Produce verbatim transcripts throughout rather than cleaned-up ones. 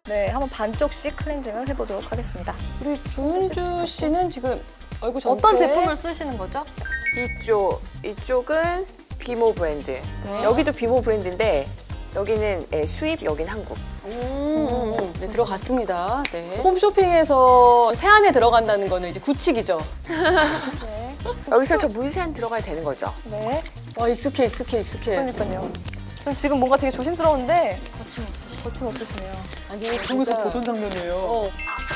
네, 한번 반쪽씩 클렌징을 해보도록 하겠습니다. 우리 조은주 씨는 지금 얼굴 전체 어떤 제품을 쓰시는 거죠? 이쪽, 이쪽은 비모 브랜드. 네. 여기도 비모 브랜드인데 여기는 예, 수입, 여긴 한국. 음, 네, 들어갔습니다. 네. 홈쇼핑에서 세안에 들어간다는 거는 이제 구칙이죠. 네. 여기서 저 물세안 들어가야 되는 거죠? 네. 와, 익숙해, 익숙해, 익숙해. 그러니까요. 전 지금 뭔가 되게 조심스러운데 거침없으시네요. 거침없으시네요. 아니, 한국에서 진짜. 보던 장면이에요. 어.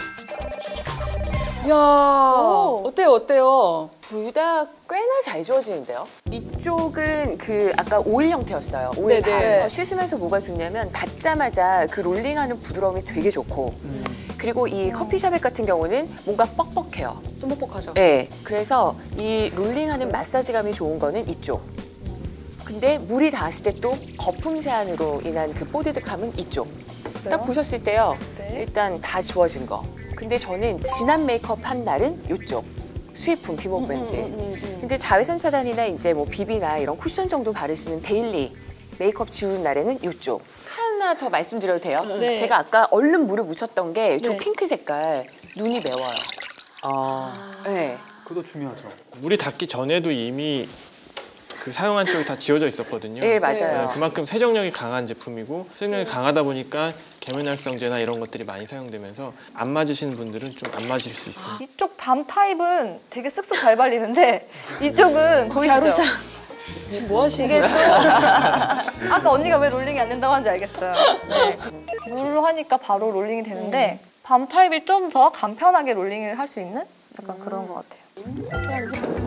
이야, 어때요, 어때요? 둘 다 꽤나 잘 지워지는데요? 이쪽은 그 아까 오일 형태였어요. 오일 네네. 다. 씻으면서 뭐가 좋냐면 닿자마자 그 롤링하는 부드러움이 되게 좋고 음. 그리고 이 커피샤벳 같은 경우는 뭔가 뻑뻑해요. 좀 뻑뻑하죠? 네, 그래서 이 롤링하는 마사지감이 좋은 거는 이쪽. 근데 물이 닿았을 때 또 거품 세안으로 인한 그 뽀드득함은 이쪽. 그래요? 딱 보셨을 때요. 네. 일단 다 지워진 거. 근데 저는 진한 메이크업 한 날은 이쪽. 수입품 비모 브랜드. 음, 음, 음, 음. 근데 자외선 차단이나 이제 뭐 비비나 이런 쿠션 정도 바르시는 데일리 메이크업 지우는 날에는 이쪽. 하나 더 말씀드려도 돼요? 네. 제가 아까 얼른 물을 묻혔던 게 저 네. 핑크 색깔 눈이 매워요. 아. 네. 그것도 중요하죠. 물이 닿기 전에도 이미 그 사용한 쪽이 다 지워져 있었거든요. 네, 맞아요. 네, 그만큼 세정력이 강한 제품이고 세정력이 강하다 보니까 계면활성제나 이런 것들이 많이 사용되면서 안 맞으시는 분들은 좀 안 맞을 수 있어요. 이쪽 밤 타입은 되게 쓱쓱 잘 발리는데 이쪽은 보이시죠? 지금 뭐 하시는 이게 좀 거예요? 아까 언니가 왜 롤링이 안 된다고 하는지 알겠어요. 네. 물로 하니까 바로 롤링이 되는데 밤 타입이 좀 더 간편하게 롤링을 할 수 있는 약간 그런 것 같아요.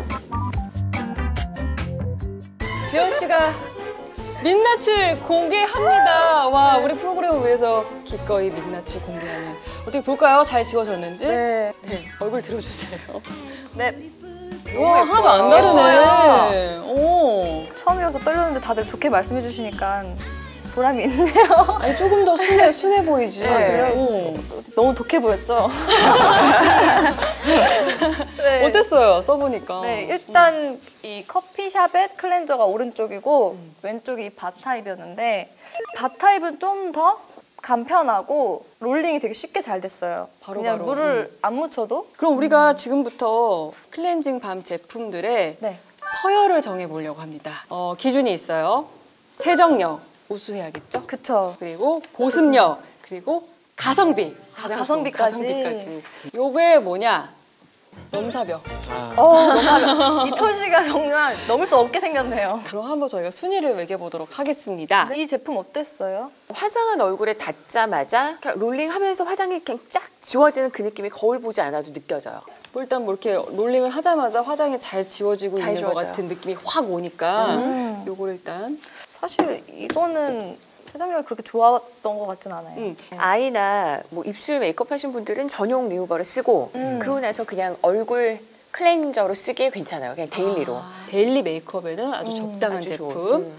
지연 씨가 민낯을 공개합니다. 와, 우리 프로그램을 위해서 기꺼이 민낯을 공개하는. 어떻게 볼까요? 잘 지워졌는지? 네. 네, 얼굴 들어주세요. 네. 와, 하나도 안 다르네. 오. 처음이어서 떨렸는데 다들 좋게 말씀해 주시니까 보람이 있네요. 아니, 조금 더 순해, 순해 보이지. 아, 그래요? 오. 너무 독해 보였죠? 네. 어땠어요? 써보니까. 네, 일단 이 커피샤벳 클렌저가 오른쪽이고 음. 왼쪽이 이 바 타입이었는데 바 타입은 좀 더 간편하고 롤링이 되게 쉽게 잘 됐어요. 바로 그냥 바로. 물을 안 묻혀도 그럼 우리가 지금부터 클렌징 밤 제품들의 네. 서열을 정해보려고 합니다. 어, 기준이 있어요. 세정력, 우수해야겠죠? 그쵸. 그리고 보습력, 그리고 가성비. 가장 가성비까지. 좋은 가성비까지. 요게 뭐냐? 넘사벽. 아, 어, 너무 이 표시가 정말 넘을 수 없게 생겼네요. 그럼 한번 저희가 순위를 매겨보도록 하겠습니다. 이 제품 어땠어요? 화장한 얼굴에 닿자마자 그냥 롤링하면서 화장이 그냥 쫙 지워지는 그 느낌이 거울 보지 않아도 느껴져요. 뭐 일단 뭐 이렇게 롤링을 하자마자 화장이 잘 지워지고 잘 있는 것 지워져요. 같은 느낌이 확 오니까 음. 요거를 일단 사실 이거는 세정력이 그렇게 좋았던 것 같진 않아요. 음. 아이나 뭐 입술 메이크업 하신 분들은 전용 리무버를 쓰고 음. 그러고 나서 그냥 얼굴 클렌저로 쓰기에 괜찮아요. 그냥 데일리로. 데일리 메이크업에는 아주 음, 적당한 아주 좋은, 제품. 음.